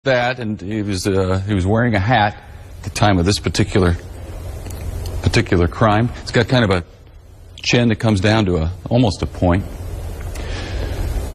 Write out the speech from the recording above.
that, and he was wearing a hat at the time of this particular crime. It's got kind of a chin that comes down to almost a point.